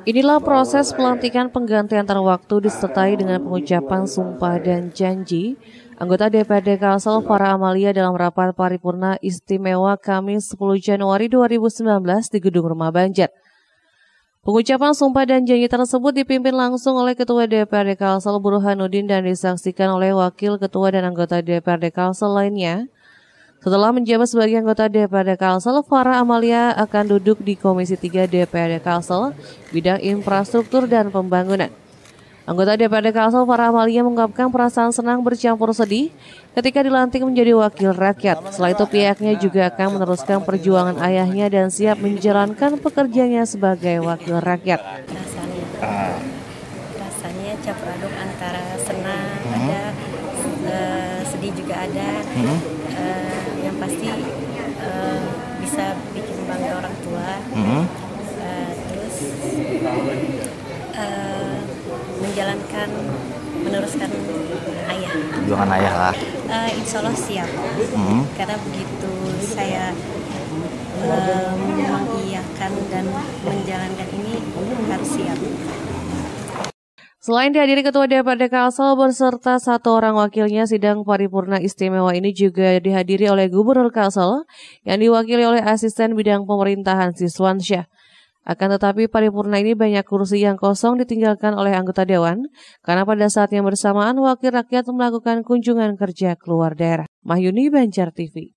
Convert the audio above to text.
Inilah proses pelantikan pengganti antar waktu disertai dengan pengucapan sumpah dan janji anggota DPRD Kalsel Farah Amalia dalam rapat paripurna istimewa Kamis 10 Januari 2019 di Gedung Rumah Banjar. Pengucapan sumpah dan janji tersebut dipimpin langsung oleh Ketua DPRD Kalsel Burhanuddin dan disaksikan oleh Wakil Ketua dan anggota DPRD Kalsel lainnya. Setelah menjabat sebagai anggota DPRD Kalsel, Farah Amalia akan duduk di Komisi 3 DPRD Kalsel, bidang infrastruktur dan pembangunan. Anggota DPRD Kalsel Farah Amalia mengungkapkan perasaan senang bercampur sedih ketika dilantik menjadi wakil rakyat. Setelah itu pihaknya juga akan meneruskan perjuangan ayahnya dan siap menjalankan pekerjaannya sebagai wakil rakyat. Rasanya campur aduk antara senang ada, sedih juga ada. Yang pasti bisa bikin bangga orang tua. Terus meneruskan ayah. Perjuangan ayah lah. Insya Allah siap. Karena begitu saya mengiyakan dan menjalankan ini harus siap. Selain dihadiri Ketua DPRD Kalsel berserta satu orang wakilnya, sidang paripurna istimewa ini juga dihadiri oleh Gubernur Kalsel yang diwakili oleh Asisten Bidang Pemerintahan Siswansyah. Akan tetapi paripurna ini banyak kursi yang kosong ditinggalkan oleh anggota Dewan karena pada saat yang bersamaan wakil rakyat melakukan kunjungan kerja keluar daerah. Mahyuni, Banjar TV.